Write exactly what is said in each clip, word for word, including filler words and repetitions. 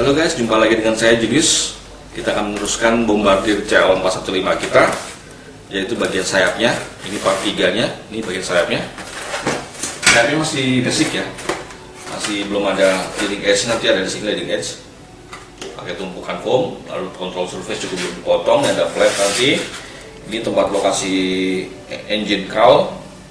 Halo guys, jumpa lagi dengan saya Jenis. Kita akan meneruskan bombardir C L empat satu lima kita, yaitu bagian sayapnya. Ini part tiga nya, ini bagian sayapnya. Sayapnya masih basic ya, masih belum ada leading edge. Nanti ada di sini leading edge, pakai tumpukan foam. Lalu control surface juga belum dipotong, ada flat nanti. Ini tempat lokasi engine cowl,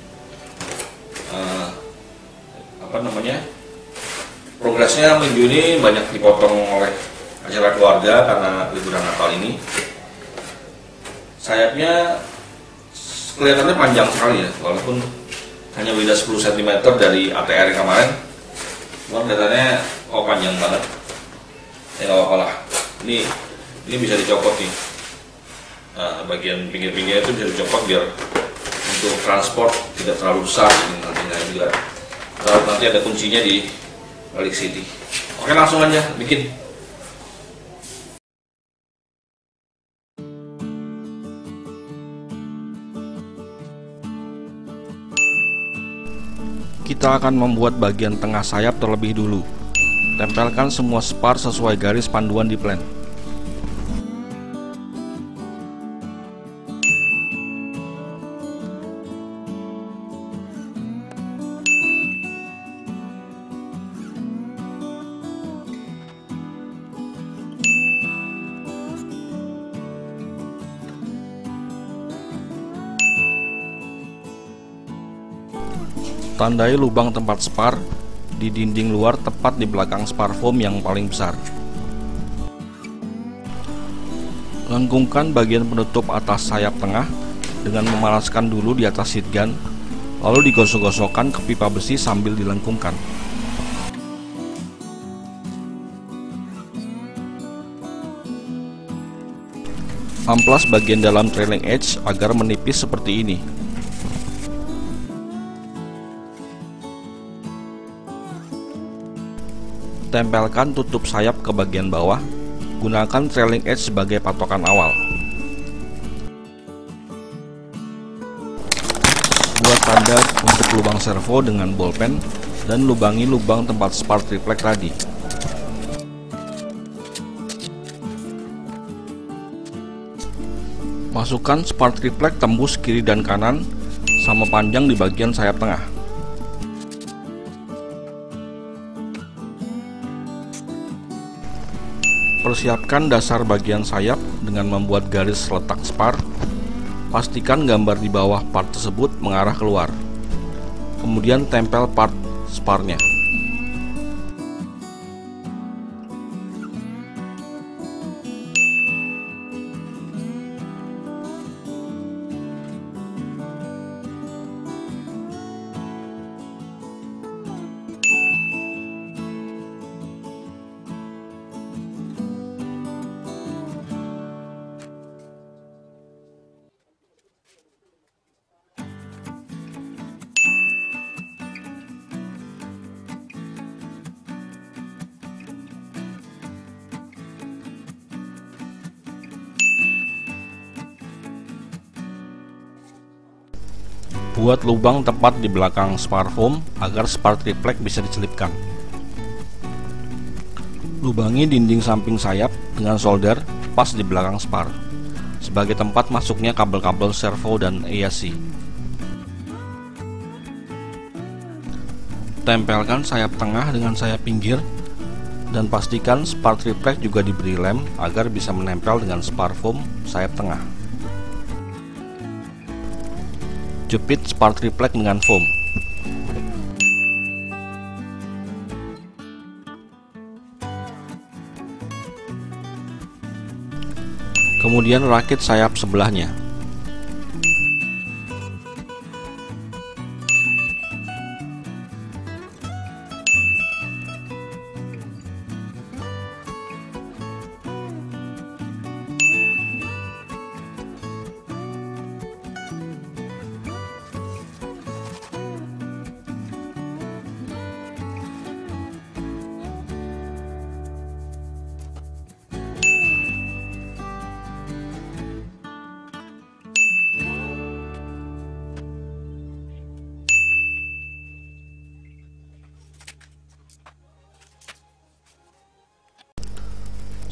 uh, apa namanya, progresnya minggu ini banyak dipotong oleh acara keluarga karena liburan Natal ini. Sayapnya kelihatannya panjang sekali ya, walaupun hanya beda sepuluh sentimeter dari A T R yang kemarin. Cuman kelihatannya oh panjang banget. Ya nggak apa-apa lah. Ini ini bisa dicopot nih. Nah, bagian pinggir-pinggirnya itu bisa dicopot biar untuk transport tidak terlalu besar. Ini nantinya juga. Lalu nanti ada kuncinya di balik sini. Oke, langsung aja bikin. Kita akan membuat bagian tengah sayap terlebih dulu. Tempelkan semua spar sesuai garis panduan di plan. Tandai lubang tempat spar di dinding luar tepat di belakang spar foam yang paling besar. Lengkungkan bagian penutup atas sayap tengah dengan memanaskan dulu di atas heat gun, lalu digosok-gosokkan ke pipa besi sambil dilengkungkan. Amplas bagian dalam trailing edge agar menipis seperti ini. Tempelkan tutup sayap ke bagian bawah. Gunakan trailing edge sebagai patokan awal. Buat tanda untuk lubang servo dengan bolpen dan lubangi lubang tempat spar triplek tadi. Masukkan spar triplek tembus kiri dan kanan sama panjang di bagian sayap tengah. Persiapkan dasar bagian sayap dengan membuat garis letak spar. Pastikan gambar di bawah part tersebut mengarah keluar. Kemudian tempel part sparnya. Buat lubang tepat di belakang spar foam agar spar triplek bisa dicelipkan. Lubangi dinding samping sayap dengan solder pas di belakang spar sebagai tempat masuknya kabel-kabel servo dan A C. Tempelkan sayap tengah dengan sayap pinggir dan pastikan spar triplek juga diberi lem agar bisa menempel dengan spar foam sayap tengah. Jepit spar triplek dengan foam. Kemudian rakit sayap sebelahnya.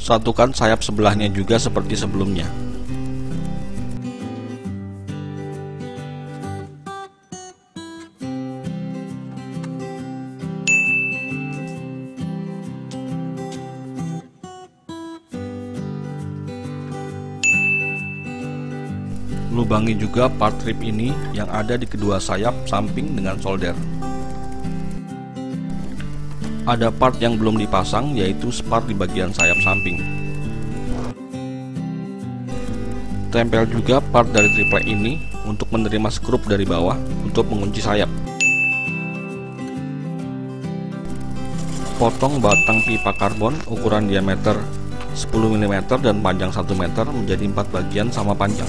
satukan sayap sebelahnya juga seperti sebelumnya. Lubangi juga part rib ini yang ada di kedua sayap samping dengan solder. Ada part yang belum dipasang, yaitu spar di bagian sayap samping. Tempel juga part dari triplek ini untuk menerima skrup dari bawah untuk mengunci sayap. Potong batang pipa karbon ukuran diameter sepuluh milimeter dan panjang satu meter menjadi empat bagian sama panjang.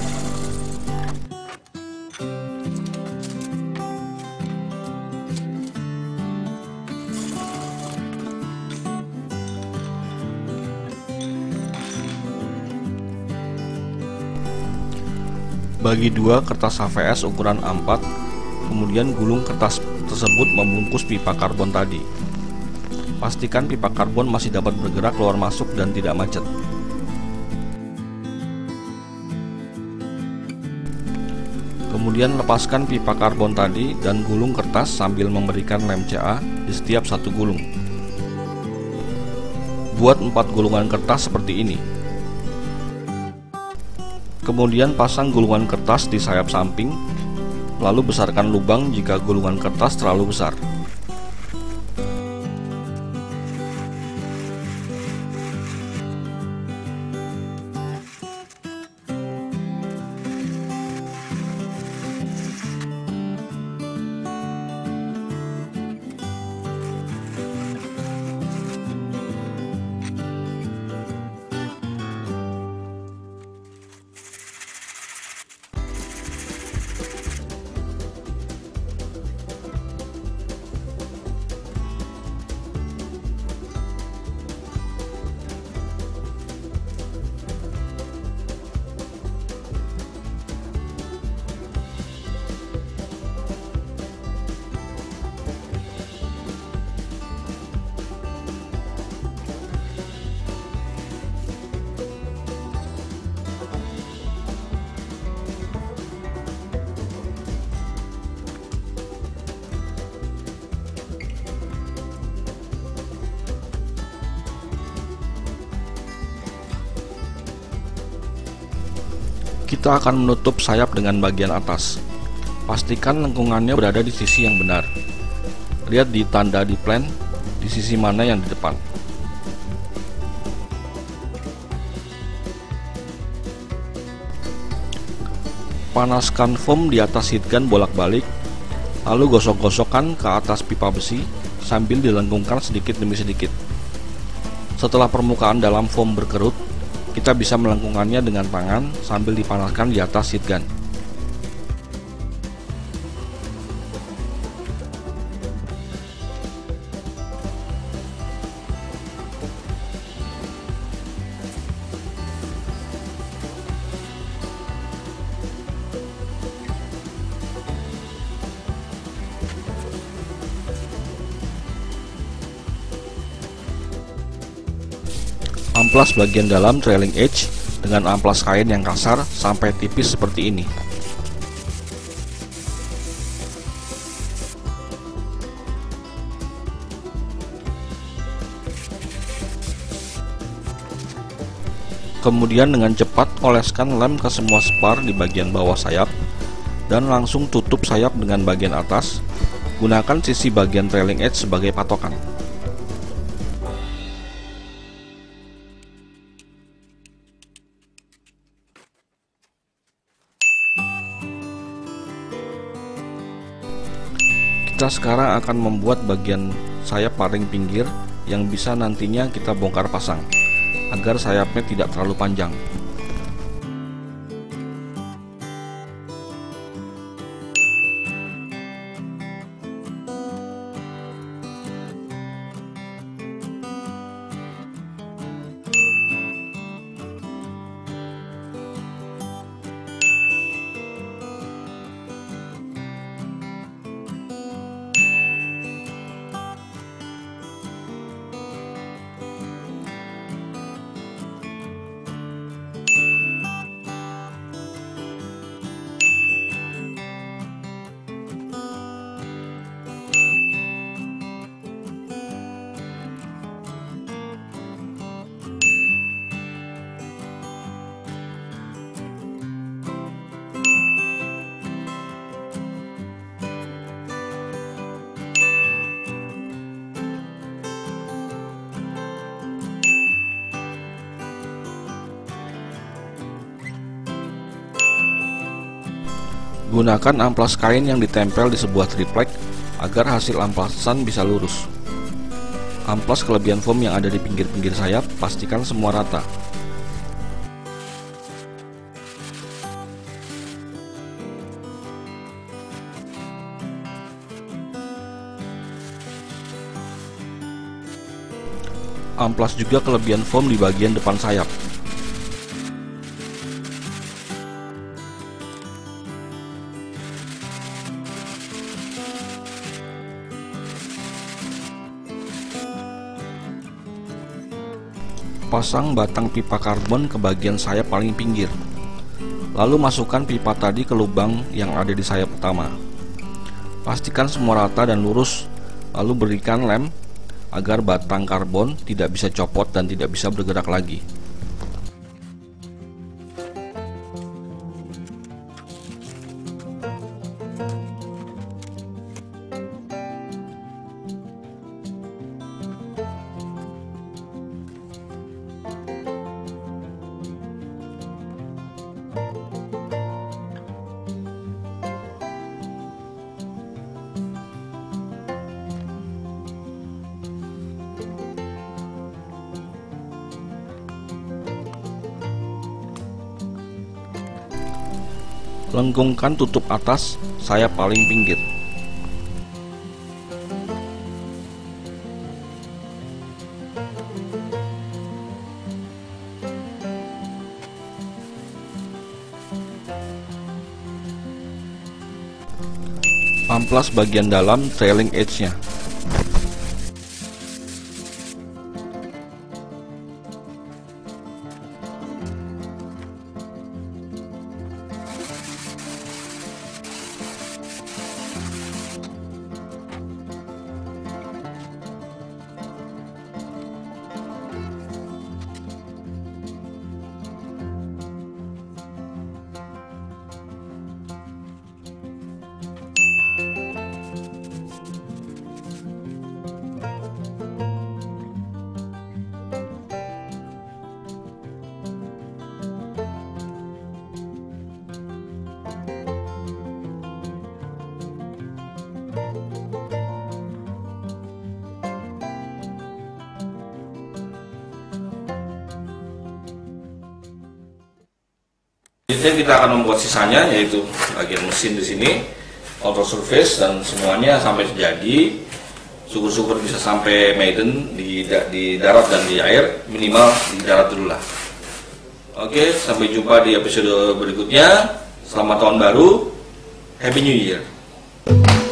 Bagi dua kertas H V S ukuran A empat, kemudian gulung kertas tersebut membungkus pipa karbon tadi. Pastikan pipa karbon masih dapat bergerak keluar masuk dan tidak macet. Kemudian lepaskan pipa karbon tadi dan gulung kertas sambil memberikan lem C A di setiap satu gulung. Buat empat gulungan kertas seperti ini. Kemudian pasang gulungan kertas di sayap samping, lalu besarkan lubang jika gulungan kertas terlalu besar. Kita akan menutup sayap dengan bagian atas. Pastikan lengkungannya berada di sisi yang benar. Lihat di tanda di plan di sisi mana yang di depan. Panaskan foam di atas heat gun bolak-balik, lalu gosok-gosokkan ke atas pipa besi sambil dilengkungkan sedikit demi sedikit. Setelah permukaan dalam foam berkerut, kita bisa melengkungkannya dengan tangan sambil dipanaskan di atas heat gun. Amplas bagian dalam trailing edge dengan amplas kain yang kasar sampai tipis seperti ini. Kemudian dengan cepat oleskan lem ke semua spar di bagian bawah sayap dan langsung tutup sayap dengan bagian atas. Gunakan sisi bagian trailing edge sebagai patokan. Kita sekarang akan membuat bagian sayap paling pinggir yang bisa nantinya kita bongkar pasang agar sayapnya tidak terlalu panjang. Gunakan amplas kain yang ditempel di sebuah triplek agar hasil amplasan bisa lurus. Amplas kelebihan foam yang ada di pinggir-pinggir sayap, pastikan semua rata. Amplas juga kelebihan foam di bagian depan sayap. Pasang batang pipa karbon ke bagian sayap paling pinggir. Lalu masukkan pipa tadi ke lubang yang ada di sayap utama. Pastikan semua rata dan lurus, lalu berikan lem agar batang karbon tidak bisa copot dan tidak bisa bergerak lagi. Lengkungkan tutup atas sayap paling pinggir. Amplas bagian dalam trailing edge-nya. Jadi kita akan membuat sisanya, yaitu bagian mesin di sini, outer surface dan semuanya sampai jadi. Syukur-syukur bisa sampai maiden di, di darat dan di air, minimal di darat dulu lah. Oke, sampai jumpa di episode berikutnya. Selamat tahun baru, Happy New Year.